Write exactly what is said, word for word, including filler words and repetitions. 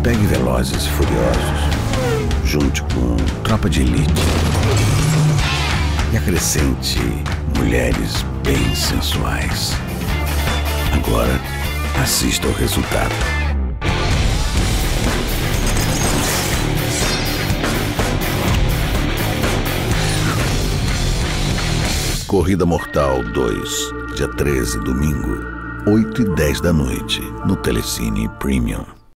Pegue Velozes e Furiosos, junte com Tropa de Elite e acrescente mulheres bem sensuais. Agora, assista ao resultado. Corrida Mortal dois, dia treze, domingo, oito e dez da noite, no Telecine Premium.